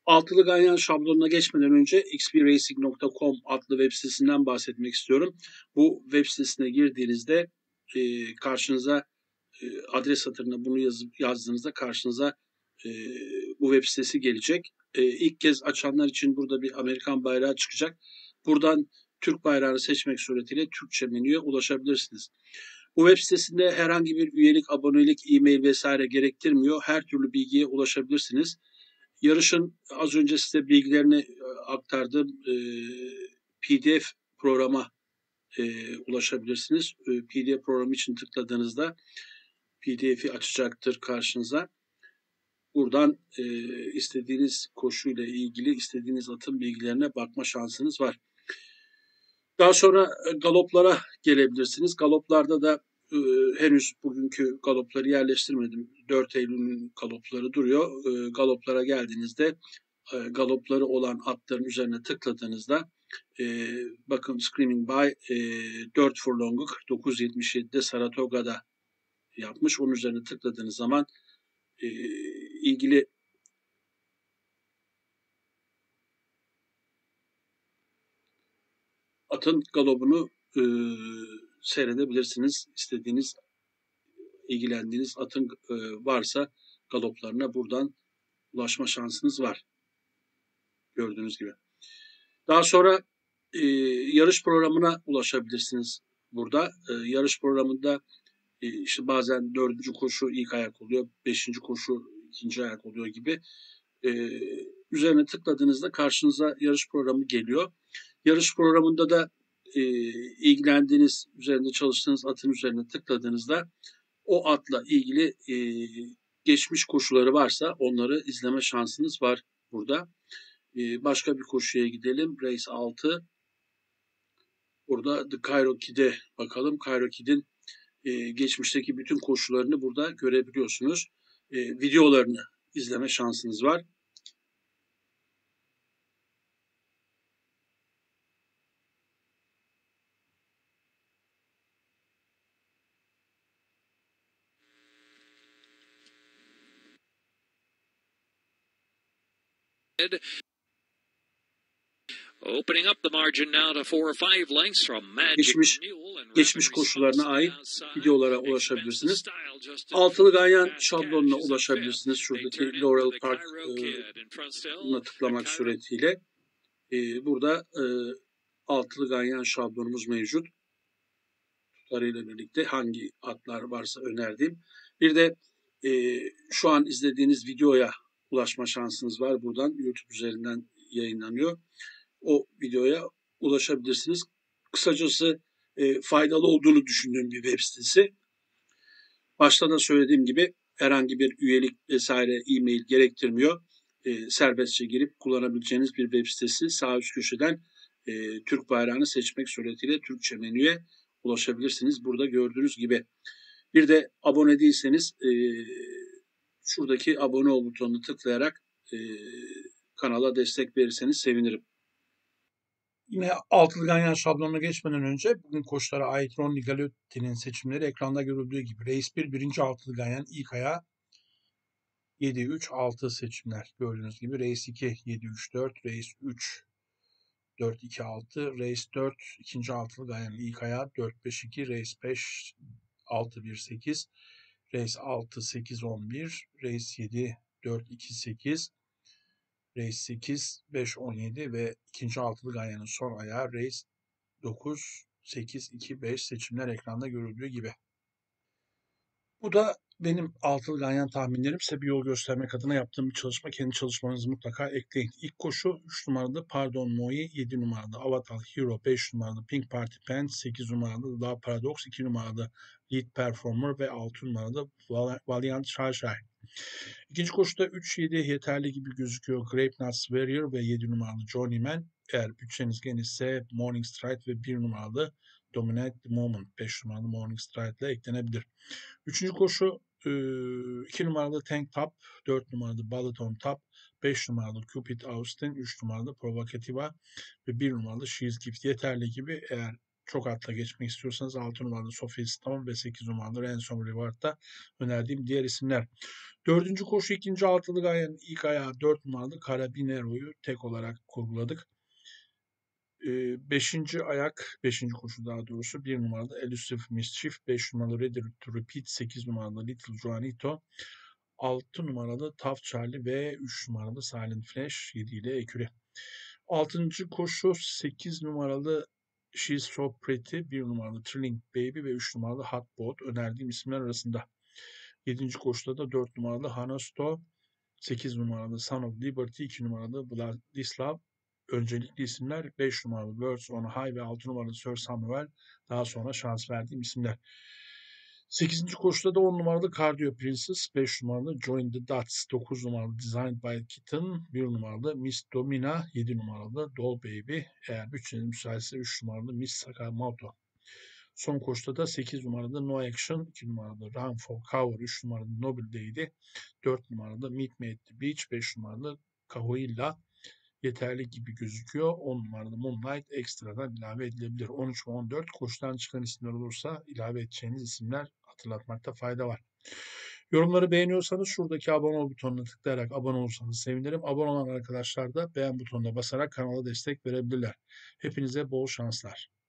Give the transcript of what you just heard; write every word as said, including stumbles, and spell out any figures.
Altılı ganyan şablonuna geçmeden önce x b racing nokta com adlı web sitesinden bahsetmek istiyorum. Bu web sitesine girdiğinizde e, karşınıza e, adres satırına bunu yazıp yazdığınızda karşınıza e, bu web sitesi gelecek. E, ilk kez açanlar için burada bir Amerikan bayrağı çıkacak. Buradan Türk bayrağını seçmek suretiyle Türkçe menüye ulaşabilirsiniz. Bu web sitesinde herhangi bir üyelik, abonelik, e-mail vesaire gerektirmiyor. Her türlü bilgiye ulaşabilirsiniz. Yarışın az önce size bilgilerini aktardığım e, P D F programa e, ulaşabilirsiniz. E, P D F programı için tıkladığınızda P D F'i açacaktır karşınıza. Buradan e, istediğiniz koşuyla ilgili istediğiniz atın bilgilerine bakma şansınız var. Daha sonra galoplara gelebilirsiniz. Galoplarda da e, henüz bugünkü galopları yerleştirmedim. dört Eylül'ün galopları duruyor. E, galoplara geldiğinizde e, galopları olan atların üzerine tıkladığınızda e, bakın Screaming By e, dört furlongu kırk dokuz yetmiş yedi'de Saratoga'da yapmış. Onun üzerine tıkladığınız zaman e, ilgili atın galobunu e, seyredebilirsiniz. İstediğiniz, ilgilendiğiniz atın e, varsa galoplarına buradan ulaşma şansınız var. Gördüğünüz gibi. Daha sonra e, yarış programına ulaşabilirsiniz burada. E, yarış programında e, işte bazen dördüncü koşu ilk ayak oluyor, beşinci koşu ikinci ayak oluyor gibi. E, üzerine tıkladığınızda karşınıza yarış programı geliyor. Yarış programında da e, ilgilendiğiniz, üzerinde çalıştığınız atın üzerine tıkladığınızda o atla ilgili e, geçmiş koşuları varsa onları izleme şansınız var burada. E, başka bir koşuya gidelim. Race altı. Burada The Cairo Kid'e bakalım. Cairo Kid'in e, geçmişteki bütün koşularını burada görebiliyorsunuz. E, videolarını izleme şansınız var. Opening up the margin now to four or five lengths from Magic Geçmiş, Mule and geçmiş koşularına ait videolara ulaşabilirsiniz. Altılı ganyan şablonuna ulaşabilirsiniz. Şuradaki Laurel Park'ına tıklamak suretiyle. E, burada e, altılı ganyan şablonumuz mevcut. Tutarıyla birlikte hangi atlar varsa önerdiğim. Bir de e, şu an izlediğiniz videoya ulaşma şansınız var. Buradan YouTube üzerinden yayınlanıyor. O videoya ulaşabilirsiniz. Kısacası e, faydalı olduğunu düşündüğüm bir web sitesi. Başta da söylediğim gibi herhangi bir üyelik vesaire e-mail gerektirmiyor. E, serbestçe girip kullanabileceğiniz bir web sitesi. Sağ üst köşeden e, Türk bayrağını seçmek suretiyle Türkçe menüye ulaşabilirsiniz. Burada gördüğünüz gibi. Bir de abone değilseniz e, şuradaki abone ol butonunu tıklayarak e, kanala destek verirseniz sevinirim. Yine altılı ganyan şablonuna geçmeden önce bugün koçlara ait Ronny Galotti'nin seçimleri ekranda görüldüğü gibi. Race bir birinci altılı ganyan ilk ayağı yedi üç altı seçimler gördüğünüz gibi. Race iki yedi üç dört, Race üç dört iki altı, Race dört ikinci altılı ganyan ilk ayağı dört beş iki, Race beş altı bir sekiz, Race altı sekiz on bir, Race yedi dört iki sekiz, Race sekiz beş on yedi ve ikinci altılı ganyanın son ayağı Race dokuz sekiz iki beş seçimler ekranda görüldüğü gibi. Bu da benim altılı ganyan tahminlerim. Size bir yol göstermek adına yaptığım bir çalışma. Kendi çalışmanızı mutlaka ekleyin. İlk koşu üç numaralı Pardon Moi, yedi numaralı Avatar Hero, beş numaralı Pink Party Pen, sekiz numaralı The Paradox, iki numaralı Lead Performer ve altı numaralı Valiant Shashai. İkinci koşuda üç yedi yeterli gibi gözüküyor. Grape Nuts Warrior ve yedi numaralı Johnny Man. Eğer bütçeniz genişse Morning Stride ve bir numaralı Dominate the Moment, beş numaralı Morning Stride ile eklenebilir. Üçüncü koşu iki numaralı Tank Top, dört numaralı Bullet on Top, beş numaralı Cupid Austin, üç numaralı Provocativa ve bir numaralı She's Gift yeterli gibi. Eğer çok atla geçmek istiyorsanız altı numaralı Sofia Stone ve sekiz numaralı Ransom Reward'da önerdiğim diğer isimler. Dördüncü koşu ikinci altılı gayenin ilk ayağı dört numaralı Carabinero'yu tek olarak kurguladık. Ee, beşinci ayak, beşinci koşu daha doğrusu bir numaralı Elusive Mischief, beş numaralı Ready to Repeat, sekiz numaralı Little Juanito, altı numaralı Tough Charlie ve üç numaralı Silent Flash, yedi ile Eküre. altıncı koşu sekiz numaralı She's So Pretty, bir numaralı Thrilling Baby ve üç numaralı Hot Boat önerdiğim isimler arasında. yedinci koşuda da dört numaralı Hanasto, sekiz numaralı Son of Liberty, iki numaralı Vladislav öncelikli isimler, beş numaralı Words on High ve altı numaralı Sir Samuel daha sonra şans verdiğim isimler. sekizinci koşuda da on numaralı Cardio Princess, beş numaralı Join the Dots, dokuz numaralı Designed by Kitten, bir numaralı Miss Domina, yedi numaralı Doll Baby, eğer bütçeniz müsaitse üç numaralı Miss Sakamoto. Son koşuda da sekiz numaralı No Action, iki numaralı Run for Cover, üç numaralı Noble Day'di, dört numaralı Meet Me at the Beach, beş numaralı Cahuilla yeterli gibi gözüküyor. on numaralı Moonlight ekstradan ilave edilebilir. on üç ve on dört koşudan çıkan isimler olursa ilave edeceğiniz isimler hatırlatmakta fayda var. Yorumları beğeniyorsanız şuradaki abone ol butonuna tıklayarak abone olursanız sevinirim. Abone olan arkadaşlar da beğen butonuna basarak kanala destek verebilirler. Hepinize bol şanslar.